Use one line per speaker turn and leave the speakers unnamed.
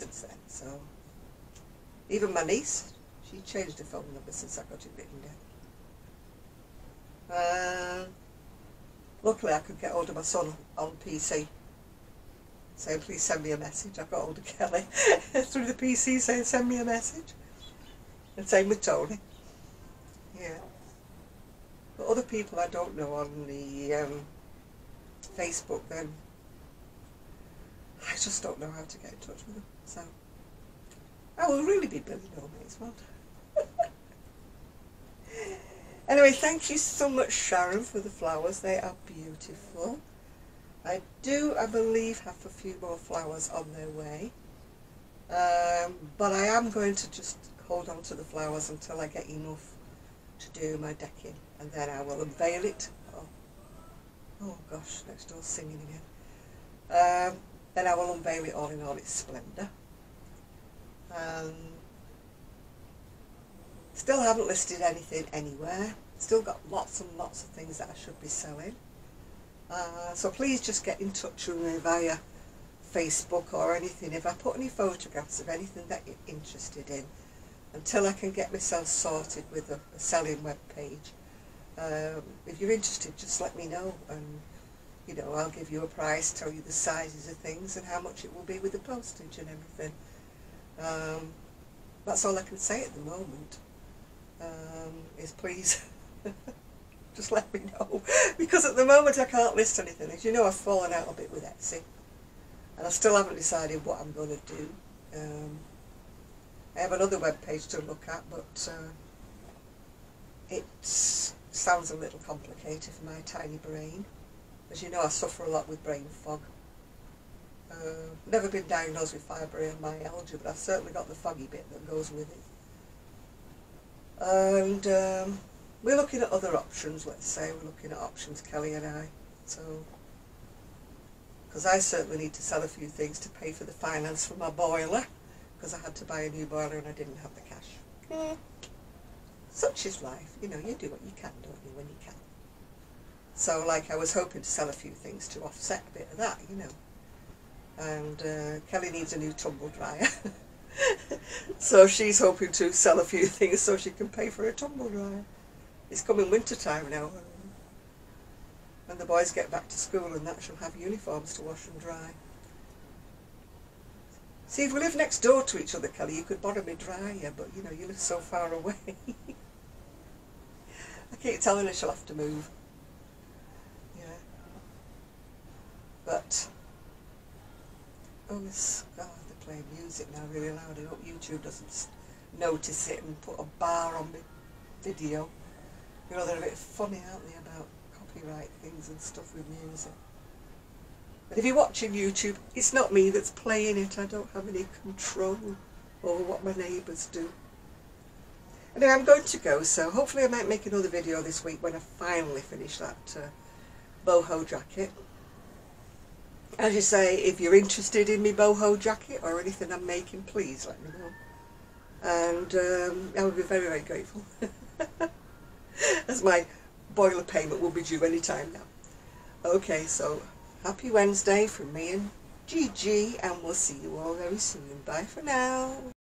since then. So even my niece, she changed her phone number since I got it written down. Luckily I could get hold of my son on PC, saying please send me a message. I got hold of Kelly through the PC saying send me a message. And same with Tony. Yeah. But other people I don't know on the Facebook, then I just don't know how to get in touch with them. So I will really be Billy No Mates, won't I? Anyway, thank you so much, Sharon, for the flowers. They are beautiful. I do, I believe, have a few more flowers on their way. But I am going to just hold on to the flowers until I get enough to do my decking. And then I will unveil it. Oh gosh, next door's singing again. Then I will unveil it all in all its splendour. Still haven't listed anything anywhere. Still got lots and lots of things that I should be selling. So please just get in touch with me via Facebook or anything. If I put any photographs of anything that you're interested in, until I can get myself sorted with a selling web page. If you're interested, just let me know, and you know, I'll give you a price, tell you the sizes of things and how much it will be with the postage and everything. That's all I can say at the moment. Is please just let me know, because at the moment I can't list anything. As you know, I've fallen out a bit with Etsy, and I still haven't decided what I'm going to do. I have another web page to look at, but it sounds a little complicated for my tiny brain. As you know, I suffer a lot with brain fog. Never been diagnosed with fibromyalgia, but I've certainly got the foggy bit that goes with it. And we're looking at other options, let's say. We're looking at options, Kelly and I. So, because I certainly need to sell a few things to pay for the finance for my boiler, because I had to buy a new boiler and I didn't have the cash. Such is life. You know, you do what you can, don't you, when you can. So, like, I was hoping to sell a few things to offset a bit of that, you know. And Kelly needs a new tumble dryer. So she's hoping to sell a few things so she can pay for a tumble dryer. It's coming winter time now, and the boys get back to school and that, she'll have uniforms to wash and dry. See, if we live next door to each other, Kelly, you could borrow me dryer, but you know, you live so far away. I keep telling her she'll have to move. Yeah. But oh, God, they're playing music now really loud. I hope YouTube doesn't notice it and put a bar on my video. You know, they're a bit funny, aren't they, about copyright things and stuff with music. But if you're watching YouTube, it's not me that's playing it. I don't have any control over what my neighbours do. Anyway, I'm going to go, so hopefully I might make another video this week when I finally finish that boho jacket. As you say, if you're interested in me boho jacket or anything I'm making, please let me know. And I would be very, very grateful. As my boiler payment will be due any time now. Okay, so happy Wednesday from me and Gigi, and we'll see you all very soon. Bye for now.